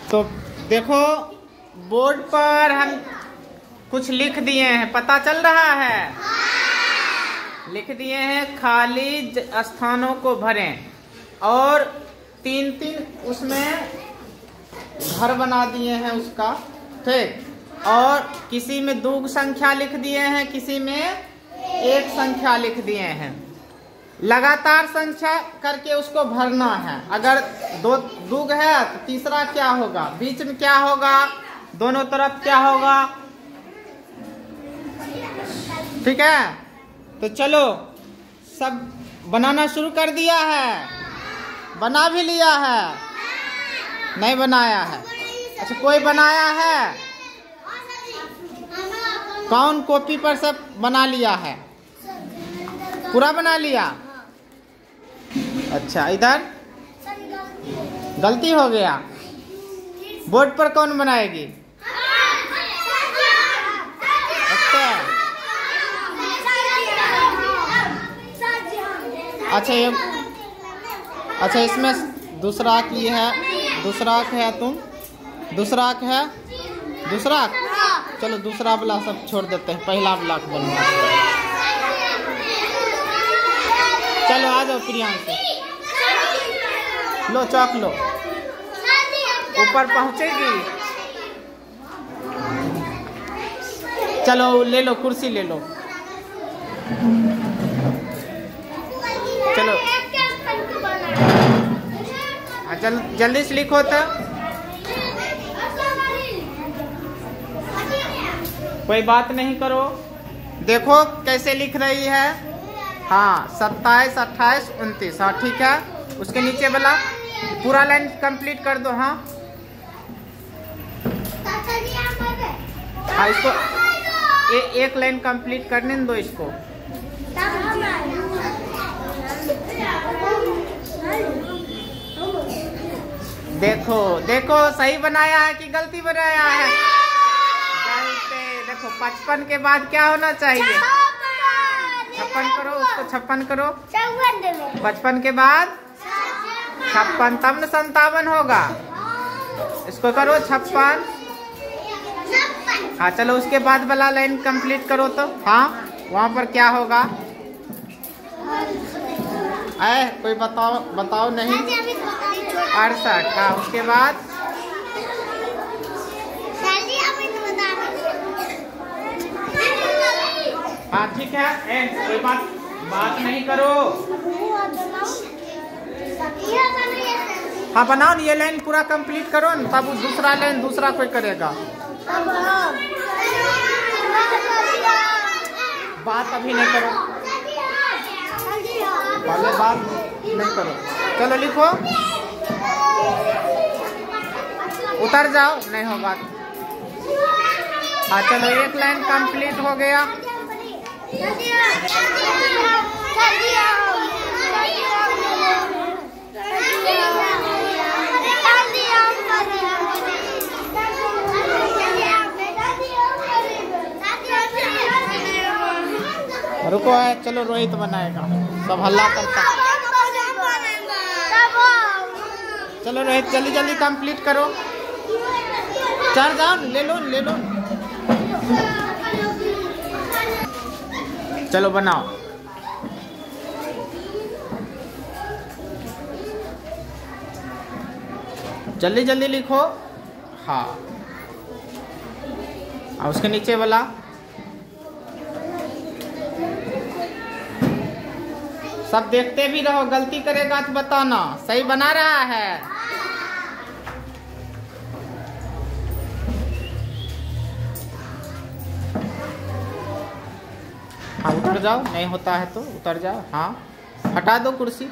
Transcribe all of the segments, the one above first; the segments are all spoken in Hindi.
तो देखो बोर्ड पर हम कुछ लिख दिए हैं, पता चल रहा है? लिख दिए हैं खाली स्थानों को भरें और 3-3 उसमें घर बना दिए हैं उसका, ठीक। और किसी में 2 संख्या लिख दिए हैं, किसी में 1 संख्या लिख दिए हैं। लगातार संख्या करके उसको भरना है। अगर 2 है तो तीसरा क्या होगा, बीच में क्या होगा, दोनों तरफ क्या होगा, ठीक है। तो चलो सब बनाना शुरू कर दिया है, बना भी लिया है, नहीं बनाया है? अच्छा कोई बनाया है? कौन कॉपी पर सब बना लिया है? पूरा बना लिया? अच्छा इधर गलती हो गया, बोर्ड पर कौन बनाएगी? अच्छा ये अच्छा इसमें दूसरा आंक ये है, दूसरा आंक है, तुम दूसरा आंक है, दूसरा चलो दूसरा वाला सब छोड़ देते हैं, पहला ब्लॉक बनवा। चलो आ जाओ प्रियांशु, लो चौक लो, ऊपर पहुंचेगी। चलो ले लो, कुर्सी ले लो, चलो जल्दी से लिखो तो। कोई बात नहीं करो, देखो कैसे लिख रही है। हाँ 27, 28, 29, हाँ ठीक है। उसके नीचे वाला पूरा लाइन कंप्लीट कर दो। हाँ हाँ इसको एक लाइन कंप्लीट करने दो इसको। देखो देखो सही बनाया है कि गलती बनाया है? गलती। देखो 55 के बाद क्या होना चाहिए? 56 करो, उसको 56 करो। 55 के बाद 56, तब न 57 होगा। इसको करो 56। हाँ चलो उसके बाद वाला लाइन कंप्लीट करो तो। हाँ वहाँ पर क्या होगा? कोई बताओ बताओ नहीं। 68। हाँ उसके बाद हाँ ठीक है, कोई बात नहीं करो। हाँ बनाओ, ये लाइन पूरा कंप्लीट करो न, तब दूसरा लाइन दूसरा कोई करेगा। बात अभी नहीं करो, पहले बात नहीं करो। चलो लिखो, उतर जाओ, नहीं होगा। हाँ चलो एक लाइन कंप्लीट हो गया। रुको है, चलो रोहित बनाएगा, सब हल्ला करता। चलो रोहित जल्दी जल्दी कंप्लीट करो। चढ़ जाओ, ले लो ले लो। चलो बनाओ। जल्दी जल्दी लिखो। हाँ और उसके नीचे वाला सब देखते भी रहो, गलती करेगा तो बताना। सही बना रहा है? हाँ उतर जाओ, नहीं होता है तो उतर जाओ। हाँ हटा दो कुर्सी।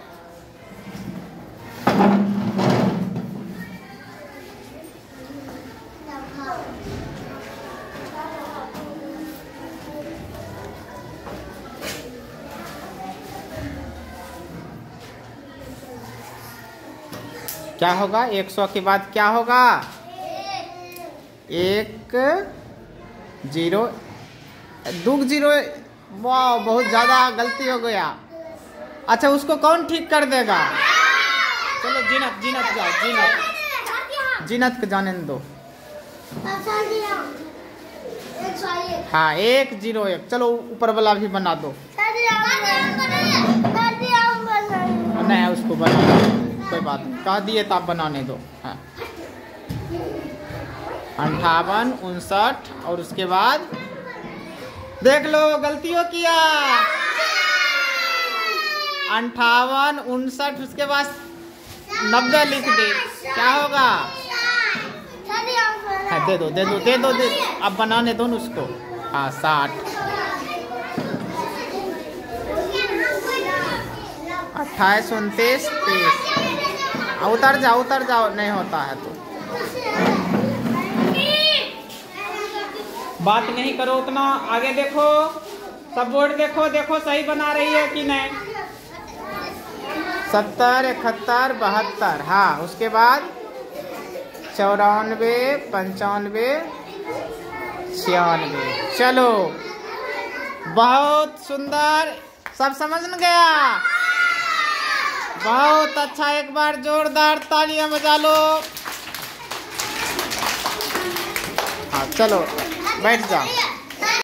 क्या होगा 100 के बाद? क्या होगा? 1 0 2 0। वाह बहुत ज्यादा गलती हो गया। अच्छा उसको कौन ठीक कर देगा? चलो जीनत जीनत जाओ, जीनत जीनत को जाने दो। हाँ 101। चलो ऊपर वाला भी बना दो। नहीं उसको बना दो, कोई बात नहीं, कह दिए तो आप बनाने दो। हाँ 58, 59 और उसके बाद देख लो गलतियों किया। 58, 59 उसके बाद 90 लिख दे, क्या होगा? हाँ, दे दो दे दो दे दो दे, अब बनाने दो ना उसको। हाँ 60, 28, 29, 30। उतर जाओ नहीं होता है तो बात नहीं करो उतना। आगे देखो, सब बोर्ड देखो, देखो सही बना रही है कि नहीं। 70, 71, 72। हाँ उसके बाद 94, 95, 96। चलो बहुत सुंदर, सब समझ में गया? बहुत अच्छा, एक बार जोरदार तालियां बजा लो। हाँ चलो बैठ जाओ।